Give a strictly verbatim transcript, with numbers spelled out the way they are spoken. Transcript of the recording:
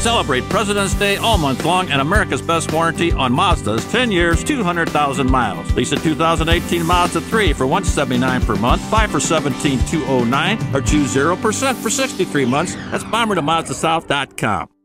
Celebrate President's Day all month long and America's best warranty on Mazda's ten years, two hundred thousand miles. Lease a two thousand eighteen Mazda three for one hundred seventy-nine dollars per month, buy for seventeen thousand two hundred nine dollars, or choose zero percent for sixty-three months. That's bomber to mazda south dot com.